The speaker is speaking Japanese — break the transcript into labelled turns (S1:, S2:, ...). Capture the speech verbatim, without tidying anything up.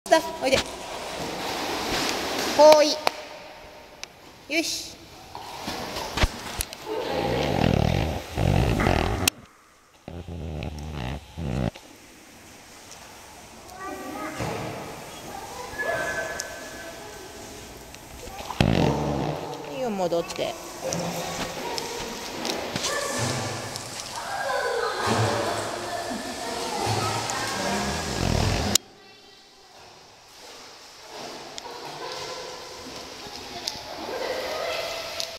S1: さあおいで。ほい。よし。いいよ、戻って。